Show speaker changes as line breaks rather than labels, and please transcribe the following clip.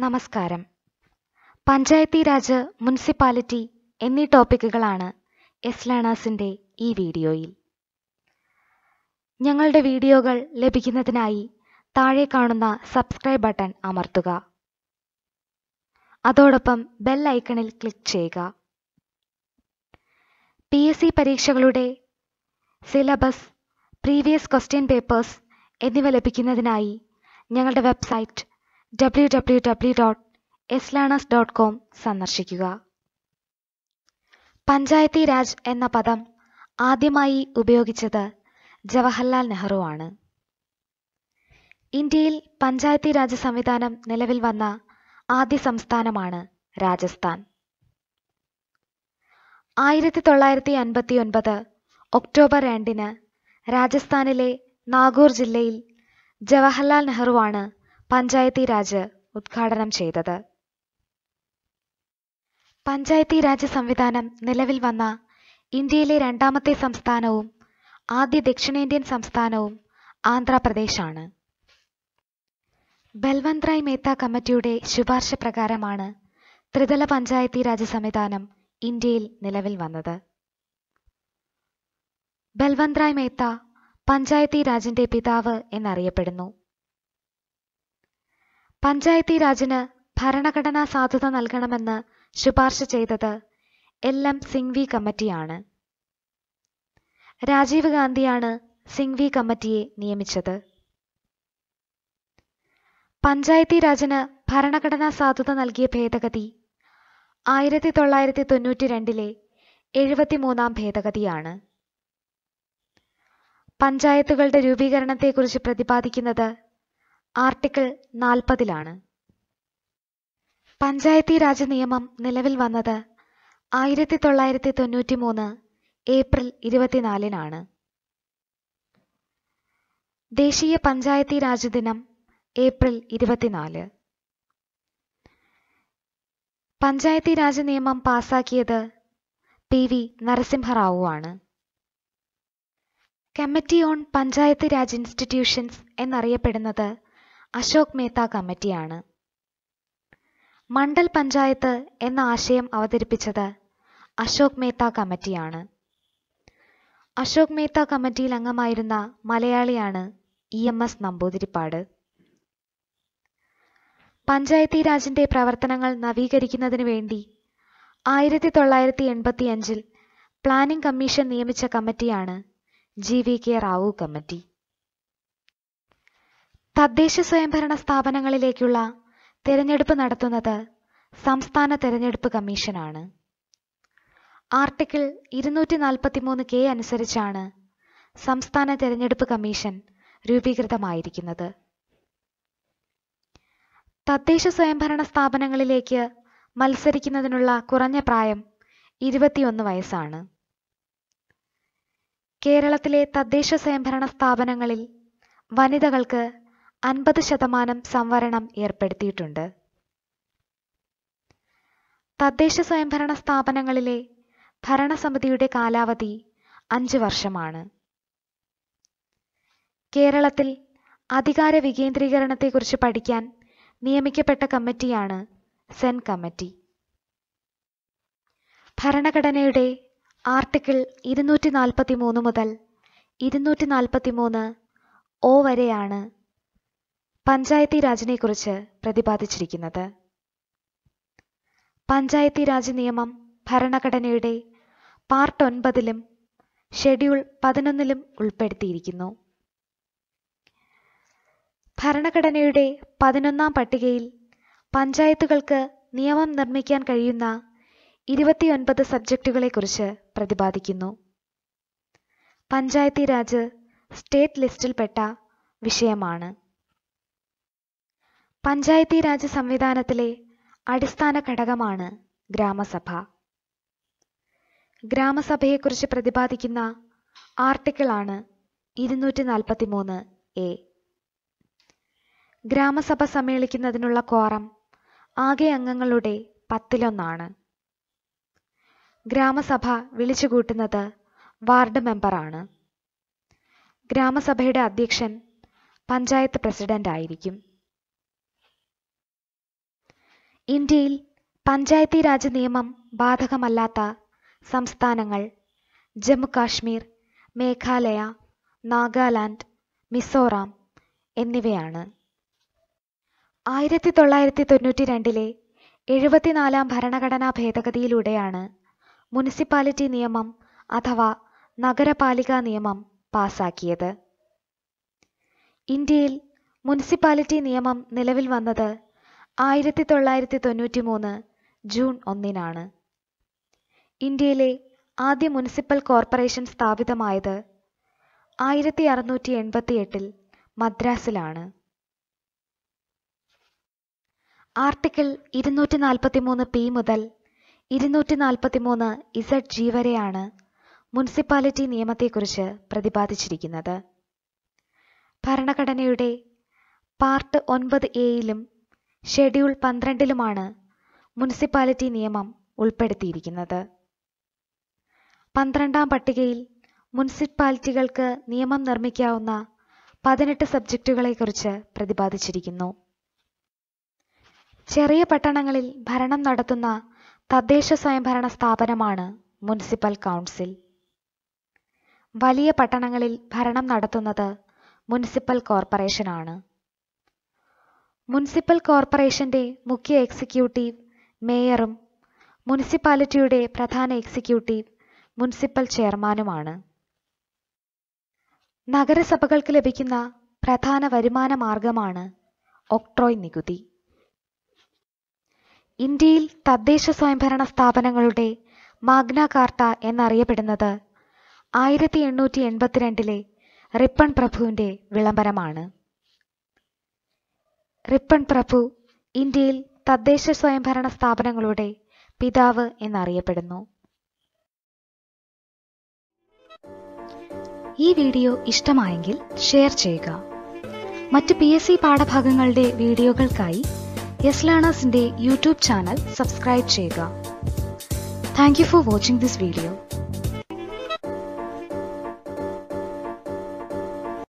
നമസ്കാരം. പഞ്ചായത്തി രാജ്, മുനിസിപ്പാലിറ്റി എന്നീ ടോപ്പിക്കുകളാണ് എസ് ലേണേഴ്സിൻ്റെ ഈ വീഡിയോയിൽ. ഞങ്ങളുടെ വീഡിയോകൾ ലഭിക്കുന്നതിനായി താഴെ കാണുന്ന സബ്സ്ക്രൈബ് ബട്ടൺ അമർത്തുക. അതോടൊപ്പം ബെൽ ഐക്കണിൽ ക്ലിക്ക് ചെയ്യുക. PSC പരീക്ഷകളുടെ സിലബസ്, പ്രീവിയസ് ക്വസ്റ്റ്യൻ പേപ്പേഴ്സ് എന്നിവ ലഭിക്കുന്നതിനായി ഞങ്ങളുടെ വെബ്സൈറ്റ് www.slearners.com സന്ദർശിക്കുക. പഞ്ചായത്തി രാജ് എന്ന പദം ആദ്യമായി ഉപയോഗിച്ചത് ജവഹർലാൽ നെഹ്റു ആണ്. ഇന്ത്യയിൽ പഞ്ചായത്തി രാജ് സംവിധാനം നിലവിൽ വന്ന ആദ്യ സംസ്ഥാനമാണ് രാജസ്ഥാൻ. 1959 ഒക്ടോബർ 2 രാജസ്ഥാനിലെ നാഗൂർ ജില്ലയിൽ ജവഹർലാൽ നെഹ്റുവാണ് പഞ്ചായത്തി രാജ് ഉദ്ഘാടനം ചെയ്തത്. പഞ്ചായത്തി രാജ് സംവിധാനം നിലവിൽ വന്ന ഇന്ത്യയിലെ രണ്ടാമത്തെ സംസ്ഥാനവും ആദ്യ ദക്ഷിണേന്ത്യൻ സംസ്ഥാനവും ആന്ധ്രാപ്രദേശാണ്. ബൽവന്ത് റായ് മേത്ത കമ്മിറ്റിയുടെ ശുപാർശ പ്രകാരമാണ് ത്രിതല പഞ്ചായത്തി രാജ് സംവിധാനം ഇന്ത്യയിൽ നിലവിൽ വന്നത്. ബൽവന്ത് റായ് മേത്ത പഞ്ചായത്തി രാജിന്റെ പിതാവ് എന്നറിയപ്പെടുന്നു. പഞ്ചായത്തി രാജിന് ഭരണഘടനാ സാധുത നൽകണമെന്ന് ശുപാർശ ചെയ്തത് LM സിംഗ്വി കമ്മിറ്റിയാണ്. രാജീവ് ഗാന്ധിയാണ് സിംഗ്വി കമ്മിറ്റിയെ നിയമിച്ചത്. പഞ്ചായത്തി രാജിന് ഭരണഘടനാ സാധുത നൽകിയ ഭേദഗതി 1992 73-ാം ഭേദഗതിയാണ്. പഞ്ചായത്തുകളുടെ രൂപീകരണത്തെക്കുറിച്ച് പ്രതിപാദിക്കുന്നത് ആർട്ടിക്കിൾ 40-ലാണ്. പഞ്ചായത്തി രാജ് നിയമം നിലവിൽ വന്നത് 1993 ഏപ്രിൽ 24-നാണ്. ദേശീയ പഞ്ചായത്തി രാജ് ദിനം ഏപ്രിൽ 24. പഞ്ചായത്തി രാജ് നിയമം പാസാക്കിയത് PV നരസിംഹറാവു ആണ്. Committee on panchayat raj institutions എന്നറിയപ്പെടുന്നത് അശോക് മേത്ത കമ്മിറ്റിയാണ്. മണ്ഡൽ പഞ്ചായത്ത് എന്ന ആശയം അവതരിപ്പിച്ചത് അശോക് മേത്ത കമ്മിറ്റിയാണ്. അശോക് മേത്ത കമ്മിറ്റിയിൽ അംഗമായിരുന്ന മലയാളിയാണ് EMS നമ്പൂതിരിപ്പാട്. പഞ്ചായത്തി രാജിന്റെ പ്രവർത്തനങ്ങൾ നവീകരിക്കുന്നതിനു വേണ്ടി 1985 പ്ലാനിംഗ് കമ്മീഷൻ നിയമിച്ച കമ്മിറ്റിയാണ് GVK റാവു കമ്മിറ്റി. തദ്ദേശ സ്വയംഭരണ സ്ഥാപനങ്ങളിലേക്കുള്ള തെരഞ്ഞെടുപ്പ് നടത്തുന്നത് സംസ്ഥാന തെരഞ്ഞെടുപ്പ് കമ്മീഷനാണ്. ആർട്ടിക്കിൾ 243K അനുസരിച്ചാണ് സംസ്ഥാന തെരഞ്ഞെടുപ്പ് കമ്മീഷൻ രൂപീകൃതമായിരിക്കുന്നത്. തദ്ദേശ സ്വയംഭരണ സ്ഥാപനങ്ങളിലേക്ക് മത്സരിക്കുന്നതിനുള്ള കുറഞ്ഞ പ്രായം 21 വയസ്സാണ്. കേരളത്തിലെ തദ്ദേശ സ്വയംഭരണ സ്ഥാപനങ്ങളിൽ വനിതകൾക്ക് 50% സംവരണം ഏർപ്പെടുത്തിയിട്ടുണ്ട്. തദ്ദേശ സ്വയംഭരണ സ്ഥാപനങ്ങളിലെ ഭരണസമിതിയുടെ കാലാവധി 5 വർഷമാണ്. കേരളത്തിൽ അധികാര വികേന്ദ്രീകരണത്തെക്കുറിച്ച് പഠിക്കാൻ നിയമിക്കപ്പെട്ട കമ്മിറ്റിയാണ് സെൻ കമ്മിറ്റി. ഭരണഘടനയുടെ ആർട്ടിക്കിൾ 243 മുതൽ 243O വരെയാണ് പഞ്ചായത്തി രാജിനെക്കുറിച്ച് പ്രതിപാദിച്ചിരിക്കുന്നത്. പഞ്ചായത്തി രാജ് നിയമം ഭരണഘടനയുടെ പാർട്ട് 9-ലും ഷെഡ്യൂൾ 11-ലും ഉൾപ്പെടുത്തിയിരിക്കുന്നു. ഭരണഘടനയുടെ 11-ാം പട്ടികയിൽ പഞ്ചായത്തുകൾക്ക് നിയമം നിർമ്മിക്കാൻ കഴിയുന്ന 29 സബ്ജക്റ്റുകളെക്കുറിച്ച് പ്രതിപാദിക്കുന്നു. പഞ്ചായത്തി രാജ് സ്റ്റേറ്റ് ലിസ്റ്റിൽപ്പെട്ട വിഷയമാണ്. പഞ്ചായത്തി രാജ് സംവിധാനത്തിലെ അടിസ്ഥാന ഘടകമാണ് ഗ്രാമസഭ. ഗ്രാമസഭയെക്കുറിച്ച് പ്രതിപാദിക്കുന്ന ആർട്ടിക്കിളാണ് 243A. ഗ്രാമസഭ സമ്മേളിക്കുന്നതിനുള്ള ക്വാറം ആകെ അംഗങ്ങളുടെ 10-1. ഗ്രാമസഭ വിളിച്ചുകൂട്ടുന്നത് വാർഡ് മെമ്പറാണ്. ഗ്രാമസഭയുടെ അധ്യക്ഷൻ പഞ്ചായത്ത് പ്രസിഡന്റ് ആയിരിക്കും. ഇന്ത്യയിൽ പഞ്ചായത്തി രാജ് നിയമം ബാധകമല്ലാത്ത സംസ്ഥാനങ്ങൾ ജമ്മു കാശ്മീർ, മേഘാലയ, നാഗാലാൻഡ്, മിസോറാം എന്നിവയാണ്. 1992 74 ഭരണഘടനാ ഭേദഗതിയിലൂടെയാണ് മുനിസിപ്പാലിറ്റി നിയമം അഥവാ നഗരപാലികാ നിയമം പാസാക്കിയത്. ഇന്ത്യയിൽ മുനിസിപ്പാലിറ്റി നിയമം നിലവിൽ വന്നത് 1993 ജൂൺ 1 ഇന്ത്യയിലെ ആദ്യ മുനിസിപ്പൽ കോർപ്പറേഷൻ സ്ഥാപിതമായത് 1688 മദ്രാസിലാണ്. ആർട്ടിക്കിൾ 243 മുതൽ 243 വരെയാണ് മുനിസിപ്പാലിറ്റി നിയമത്തെക്കുറിച്ച് പ്രതിപാദിച്ചിരിക്കുന്നത്. ഭരണഘടനയുടെ പാർട്ട് 9A ഷെഡ്യൂൾ 12 മുനിസിപ്പാലിറ്റി നിയമം ഉൾപ്പെടുത്തിയിരിക്കുന്നത്. 12ാം പട്ടികയിൽ മുനിസിപ്പാലിറ്റികൾക്ക് നിയമം നിർമ്മിക്കാവുന്ന 18 സബ്ജക്റ്റുകളെക്കുറിച്ച് പ്രതിപാദിച്ചിരിക്കുന്നു. ചെറിയ പട്ടണങ്ങളിൽ ഭരണം നടത്തുന്ന തദ്ദേശ സ്വയംഭരണ സ്ഥാപനമാണ് മുനിസിപ്പൽ കൗൺസിൽ. വലിയ പട്ടണങ്ങളിൽ ഭരണം നടത്തുന്നത് മുനിസിപ്പൽ കോർപ്പറേഷനാണ്. മുനിസിപ്പൽ കോർപ്പറേഷന്റെ മുഖ്യ എക്സിക്യൂട്ടീവ് മേയറും മുനിസിപ്പാലിറ്റിയുടെ പ്രധാന എക്സിക്യൂട്ടീവ് മുനിസിപ്പൽ ചെയർമാനുമാണ്. നഗരസഭകൾക്ക് ലഭിക്കുന്ന പ്രധാന വരുമാന മാർഗമാണ് ഒക്ട്രോയ് നികുതി. ഇന്ത്യയിൽ തദ്ദേശ സ്വയംഭരണ സ്ഥാപനങ്ങളുടെ മാഗ്ന കാർട്ട എന്നറിയപ്പെടുന്നത് 1882 റിപ്പൺ പ്രഭുവിന്റെ വിളംബരമാണ്. റിപ്പൺ പ്രഭു ഇന്ത്യയിൽ തദ്ദേശ സ്വയംഭരണ സ്ഥാപനങ്ങളുടെ പിതാവ് എന്നറിയപ്പെടുന്നു. ഈ വീഡിയോ ഇഷ്ടമായെങ്കിൽ ഷെയർ ചെയ്യുക. മറ്റ് PSC പാഠഭാഗങ്ങളുടെ വീഡിയോകൾക്കായി യെസ് ലേണേഴ്സിന്റെ യൂട്യൂബ് ചാനൽ സബ്സ്ക്രൈബ് ചെയ്യുക. Thank you for watching this video.